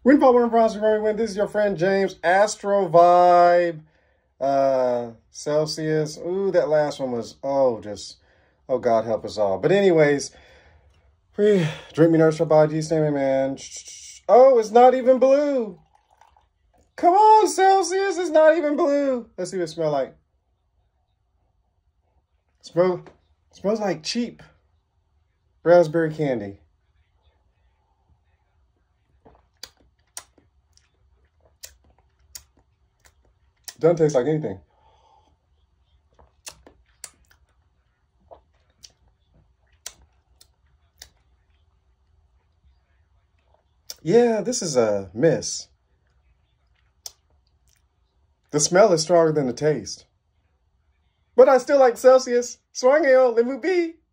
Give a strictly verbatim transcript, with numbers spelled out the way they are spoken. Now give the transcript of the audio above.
When Paul Winter Bronze, when this is your friend James. Astro Vibe, uh, Celsius. Ooh, that last one was, oh, just, oh, God help us all. But anyways, we drink me nurse for body, stand man. Oh, it's not even blue. Come on, Celsius, it's not even blue. Let's see what it smells like. Smell, smells like cheap raspberry candy. Doesn't taste like anything. Yeah, this is a miss. The smell is stronger than the taste. But I still like Celsius. Swang ale, let me be.